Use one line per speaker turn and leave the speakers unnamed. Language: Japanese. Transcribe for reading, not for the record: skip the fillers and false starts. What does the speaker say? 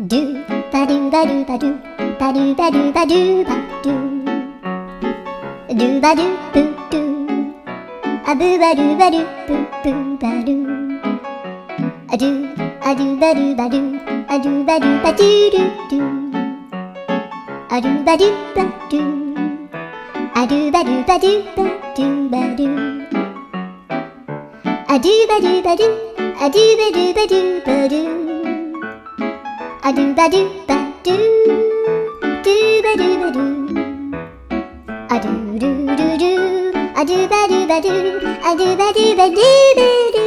ドゥバドゥバドゥバドゥバドゥバドゥバドゥバドゥドゥバドゥブドゥアブバドゥバドゥブブバドゥアドゥアドゥバドゥバドゥアドゥバドゥバドゥドゥドゥアドゥバドゥバドゥアドゥバドゥバドゥバドゥバドゥアドゥバドゥバドゥアドゥバドゥバドゥバドゥアドゥバドゥバドゥドゥバドゥバドゥアドゥルルルアドゥバドゥバドゥアドゥバドゥバドゥバドゥ